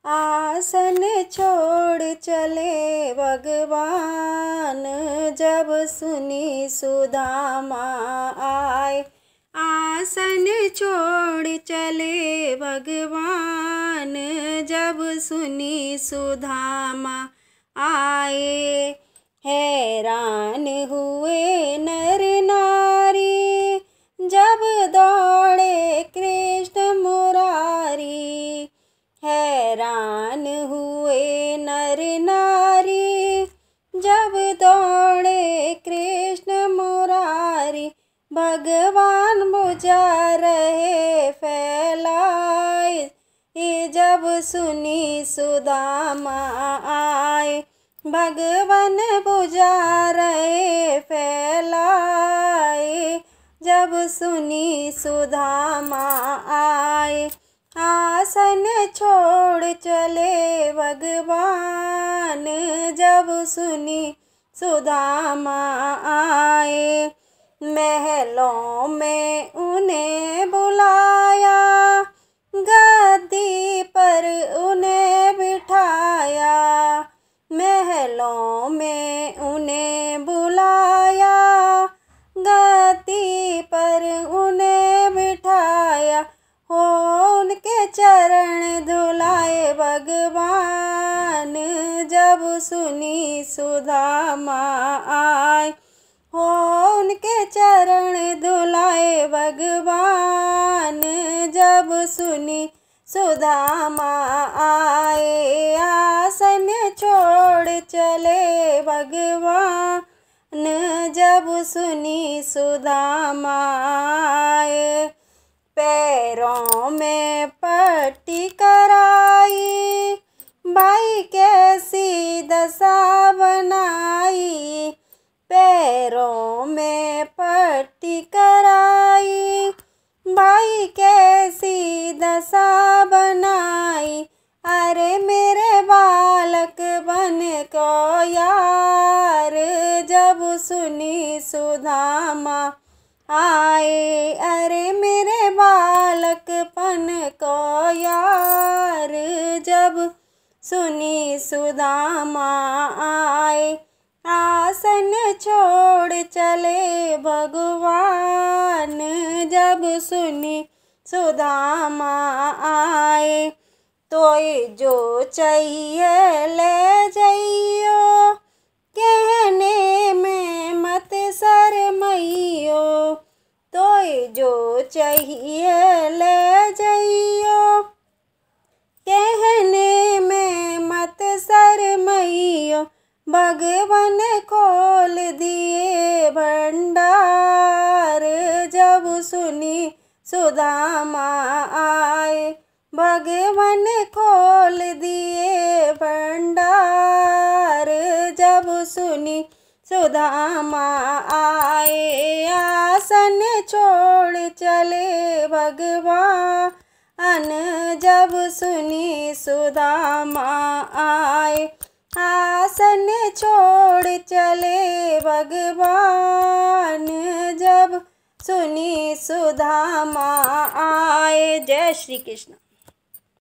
आसन छोड़ चले भगवान, जब सुनी सुदामा आए। आसन छोड़ चले भगवान, जब सुनी सुदामा आए। हैरान हुए नर नारी, जब दौड़े कृष्ण मुरारी। हैरान हुए नर नारी, जब दौड़े कृष्ण मुरारी। भगवान बुझा रहे फैलाए, जब सुनी सुदामा आए। भगवान बुझा रहे फैलाए, जब सुनी सुदामा आए। आसन छोड़ चले भगवान, जब सुनी सुदामा आए। महलों में उन्हें बुलाया, गद्दी पर उन्हें बिठाया। महलों में उन्हें बुलाया, गद्दी पर उन्हें बिठाया। हो उनके चरण धुलाए भगवान, जब सुनी सुदामा आए। हो उनके चरण धुलाए भगवान, जब सुनी सुदामा आए। आसन छोड़ चले भगवान, जब सुनी सुदामा आए। पैरों में पट्टी कराई, भाई कैसी दशा बनाई। पैरों में पट्टी कराई, भाई कैसी दशा बनाई। अरे मेरे बालक बन को यार, जब सुनी सुदामा आए। अरे मेरे बालक पन को यार, जब सुनी सुदामा आए। आसन छोड़ चले भगवान, जब सुनी सुदामा आए। तोय जो चाहिए ले जाइयो, कहने में मत शरमइयो। तोय जो चाहिए ले जाइयो, कहने में मत शरमइयो। भगवान खोल दिए भंडार, जब सुनी सुदामा आए। भगवान खोल दिए भंडार, जब सुनी सुदामा आए। आसन छोड़ चले भगवान, जब सुनी सुदामा आए। आसन छोड़ चले भगवान, जब सुनी सुदामा आए। जय श्री कृष्ण।